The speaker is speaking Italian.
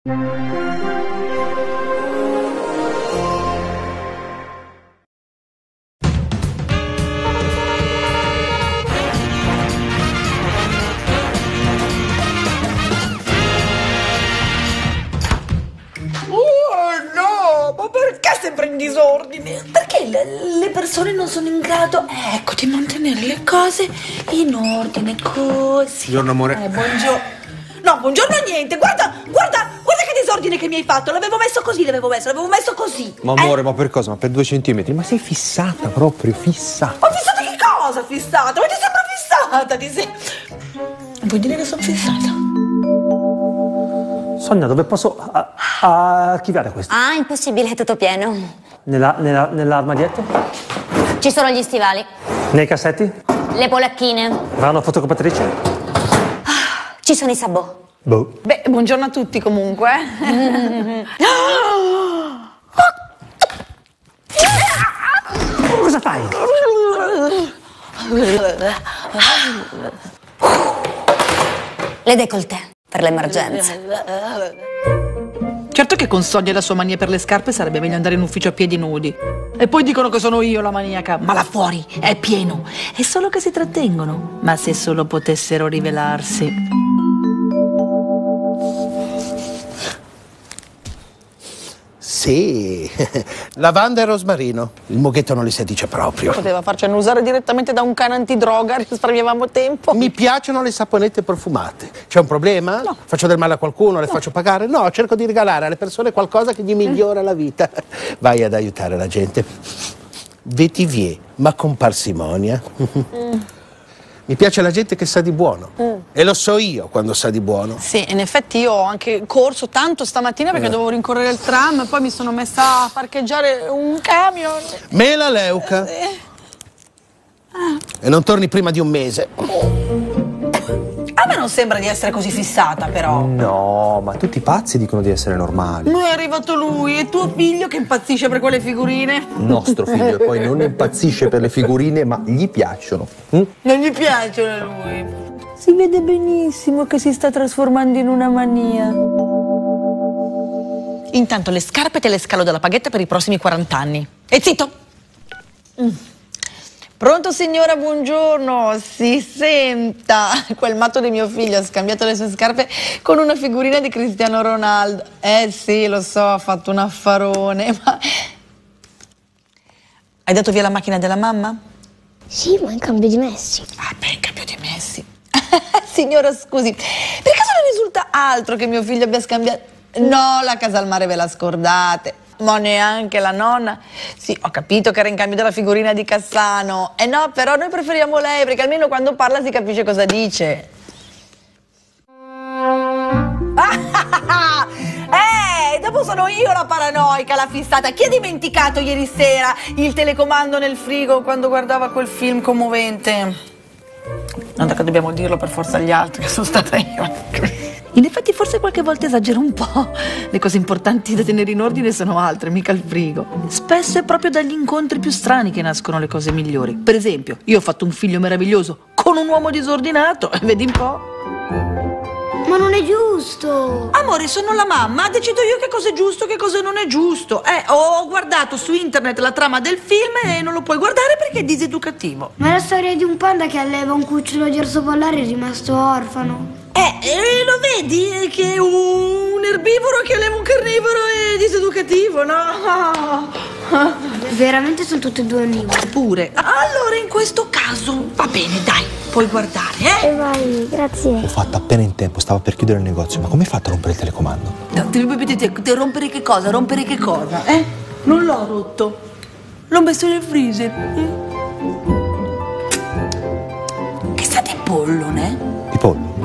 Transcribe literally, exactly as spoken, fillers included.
Sempre in disordine. Perché le, le persone non sono in grado, ecco, di mantenere le cose in ordine, così. Buongiorno, amore. Eh, buongiorno. No, buongiorno niente. Guarda, guarda, guarda che disordine che mi hai fatto. L'avevo messo così, l'avevo messo, l'avevo messo così. Ma amore, eh? ma per cosa? Ma per due centimetri? Ma sei fissata proprio, fissata. Ma fissata che cosa? Fissata? Ma ti sembra fissata? Ti sei... Vuoi dire che sono fissata? Sonia, dove posso a, a archiviare questo? Ah, impossibile, è tutto pieno. Nella, nella, nell'armadietto? Ci sono gli stivali. Nei cassetti? Le polacchine. Vanno fotocopiatrice? Ah, ci sono i sabò. Boh. Beh, buongiorno a tutti comunque. Cosa fai? Le décolleté per le emergenze. Certo che con Sonia e la sua mania per le scarpe sarebbe meglio andare in ufficio a piedi nudi. E poi dicono che sono io la maniaca. Ma là fuori è pieno. È solo che si trattengono. Ma se solo potessero rivelarsi. Sì, lavanda e rosmarino. Il mughetto non li si dice proprio. Poteva farcene usare direttamente da un cane antidroga, risparmiavamo tempo. Mi piacciono le saponette profumate. C'è un problema? No. Faccio del male a qualcuno? Le no. faccio pagare? No, cerco di regalare alle persone qualcosa che gli migliora mm. la vita. Vai ad aiutare la gente. Vetivier, ma con parsimonia. Mm. Mi piace la gente che sa di buono. Mm. E lo so io quando sa di buono. Sì, in effetti io ho anche corso tanto stamattina perché eh. dovevo rincorrere il tram e poi mi sono messa a parcheggiare un camion. Mela Leuca. Eh, sì. ah. E non torni prima di un mese. A me non sembra di essere così fissata, però. No, ma tutti i pazzi dicono di essere normali. Ma è arrivato lui e tuo figlio che impazzisce per quelle figurine. Nostro figlio, e poi non impazzisce per le figurine, ma gli piacciono. Hm? Non gli piacciono a lui. Si vede benissimo che si sta trasformando in una mania. Intanto le scarpe te le scalo dalla paghetta per i prossimi quaranta anni. E zitto! Mm. Pronto signora, buongiorno, si senta, quel matto di mio figlio ha scambiato le sue scarpe con una figurina di Cristiano Ronaldo. Eh sì, lo so, ha fatto un affarone, ma... Hai dato via la macchina della mamma? Sì, ma in cambio di Messi. Ah beh, in cambio di Messi. Signora, scusi, per caso non risulta altro che mio figlio abbia scambiato... No, la casa al mare ve la scordate. Ma neanche la nonna? Sì, ho capito che era in cambio della figurina di Cassano. Eh no, però noi preferiamo lei, perché almeno quando parla si capisce cosa dice. Eh, dopo sono io la paranoica, la fissata. Chi ha dimenticato ieri sera il telecomando nel frigo quando guardava quel film commovente? Non è che dobbiamo dirlo per forza agli altri, che sono stata io. In effetti forse qualche volta esagero un po'. Le cose importanti da tenere in ordine sono altre, mica il frigo. Spesso è proprio dagli incontri più strani che nascono le cose migliori. Per esempio, io ho fatto un figlio meraviglioso con un uomo disordinato, e vedi un po'. Ma non è giusto! Amore, sono la mamma, decido io che cosa è giusto e che cosa non è giusto. Eh, ho guardato su internet la trama del film e non lo puoi guardare perché è diseducativo. Ma è la storia di un panda che alleva un cucciolo di orso polare e è rimasto orfano. Eh, eh, lo vedi? Che un erbivoro che alleva un carnivoro è diseducativo, no? Veramente sono tutti e due onnivori. Pure. Allora in questo caso va bene, dai, puoi guardare, eh? E vai, grazie. L'ho fatto appena in tempo, stava per chiudere il negozio. Ma come hai fatto a rompere il telecomando? No, devi vedere, rompere che cosa? Rompere che cosa? Eh? Non l'ho rotto. L'ho messo nel freezer. Eh? Che sa di pollo, ne? Di pollo?